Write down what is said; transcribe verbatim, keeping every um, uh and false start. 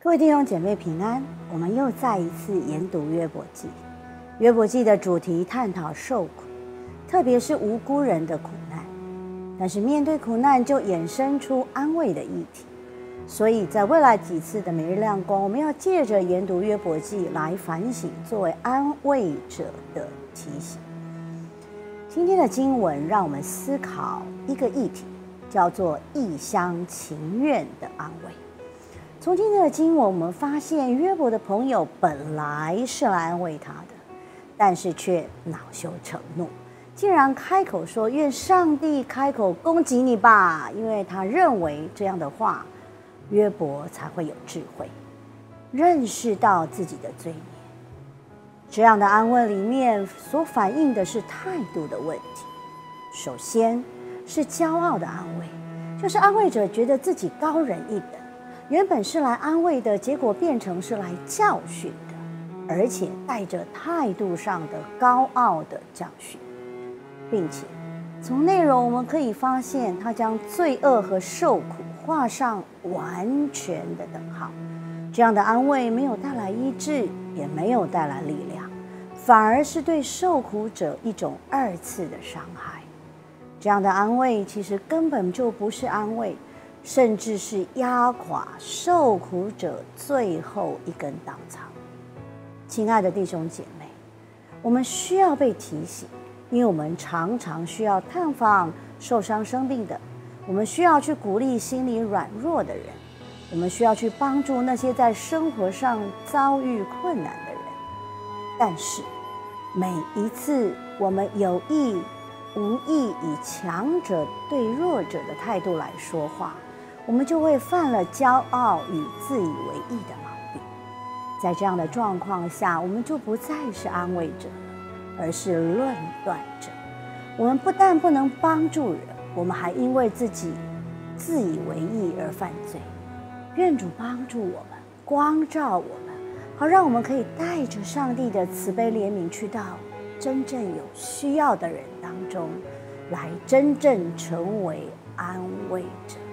各位弟兄姐妹平安，我们又再一次研读约伯记。约伯记的主题探讨受苦，特别是无辜人的苦难。但是面对苦难，就衍生出安慰的议题。所以在未来几次的每日亮光，我们要借着研读约伯记来反省，作为安慰者的提醒。今天的经文让我们思考一个议题，叫做一厢情愿的安慰。从今天的经文，我们发现约伯的朋友本来是来安慰他的，但是却恼羞成怒，竟然开口说：“愿上帝开口攻击你吧！”因为他认为这样的话，约伯才会有智慧，认识到自己的罪孽。这样的安慰里面所反映的是态度的问题。首先是骄傲的安慰，就是安慰者觉得自己高人一等。原本是来安慰的，结果变成是来教训的，而且带着态度上的高傲的教训，并且从内容我们可以发现，他将罪恶和受苦画上完全的等号。这样的安慰没有带来医治，也没有带来力量，反而是对受苦者一种二次的伤害。这样的安慰其实根本就不是安慰，甚至是压垮受苦者最后一根稻草。亲爱的弟兄姐妹，我们需要被提醒，因为我们常常需要探访受伤生病的，我们需要去鼓励心理软弱的人，我们需要去帮助那些在生活上遭遇困难的人。但是每一次我们有意无意以强者对弱者的态度来说话，我们就会犯了骄傲与自以为意的毛病。在这样的状况下，我们就不再是安慰者了，而是论断者。我们不但不能帮助人，我们还因为自己自以为意而犯罪。愿主帮助我们，光照我们，好让我们可以带着上帝的慈悲怜悯去到真正有需要的人当中，来真正成为安慰者。